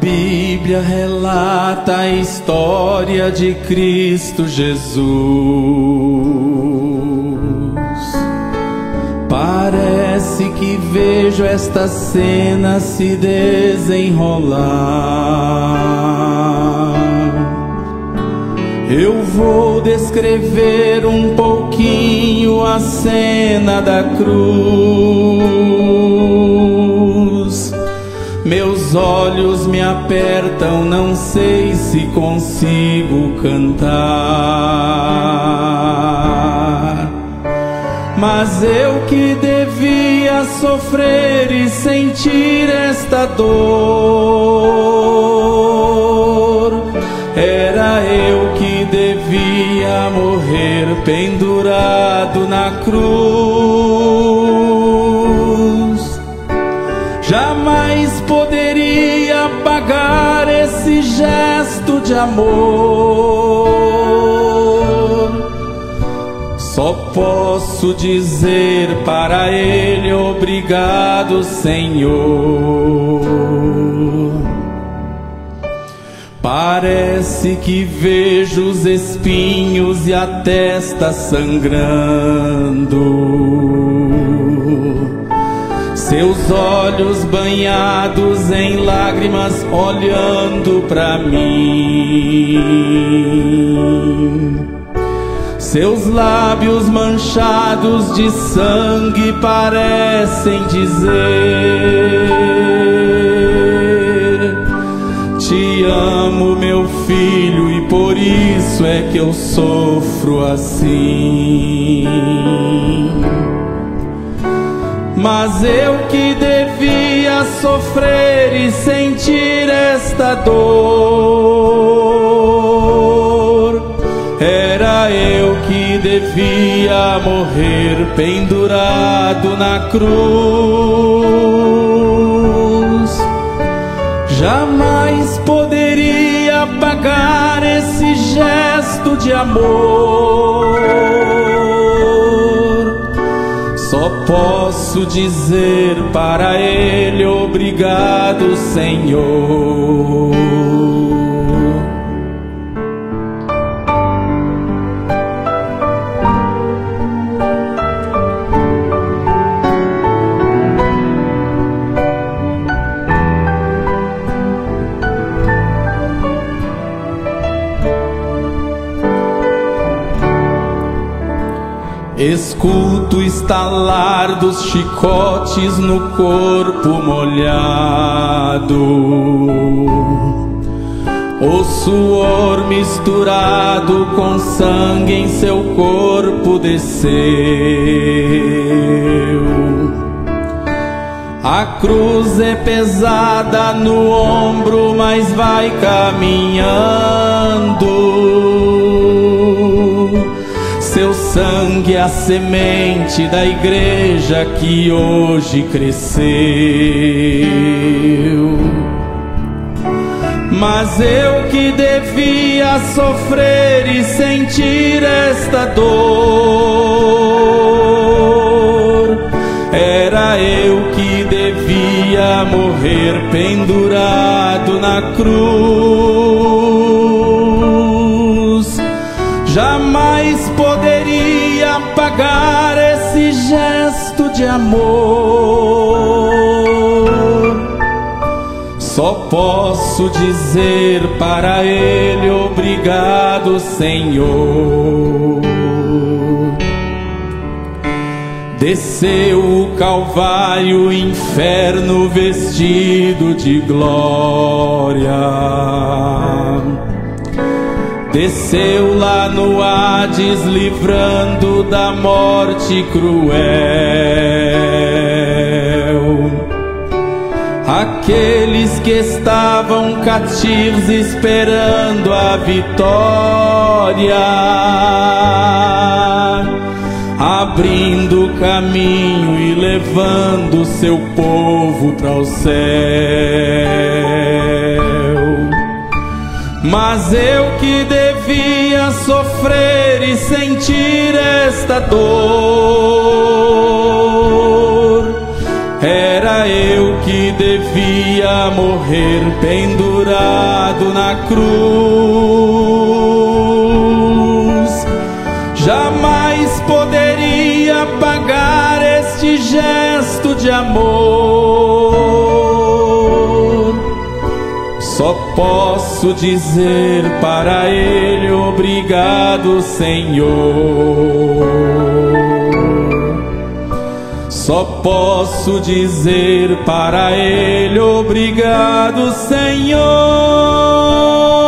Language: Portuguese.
Bíblia relata a história de Cristo Jesus. Parece que vejo esta cena se desenrolar. Eu vou descrever um pouquinho a cena da cruz. Meus olhos me apertam, não sei se consigo cantar. Mas eu que devia sofrer e sentir esta dor, era eu que devia morrer pendurado na cruz. Jamais poderia pagar esse gesto de amor. Só posso dizer para ele: obrigado, Senhor. Parece que vejo os espinhos e a testa sangrando, seus olhos banhados em lágrimas olhando para mim, seus lábios manchados de sangue parecem dizer: te amo, meu filho, e por isso é que eu sofro assim. Mas eu que devia sofrer e sentir esta dor, era eu que devia morrer pendurado na cruz. Jamais poderia pagar esse gesto de amor. Só posso dizer para ele: obrigado, Senhor. Escuto o estalar dos chicotes no corpo molhado, o suor misturado com sangue em seu corpo desceu. A cruz é pesada no ombro, mas vai caminhando. Seu sangue é a semente da igreja que hoje cresceu. Mas eu que devia sofrer e sentir esta dor, era eu que devia morrer pendurado na cruz. Jamais poderia pagar esse gesto de amor. Só posso dizer para ele: obrigado, Senhor. Desceu o Calvário, inferno vestido de glória. Desceu lá no Hades, livrando da morte cruel aqueles que estavam cativos esperando a vitória, abrindo o caminho e levando seu povo para o céu. Mas eu que devia sofrer e sentir esta dor, Era eu que devia morrer pendurado na cruz. Jamais poderia pagar este gesto de amor. Só posso dizer para ele: obrigado, Senhor. Só posso dizer para ele: obrigado, Senhor.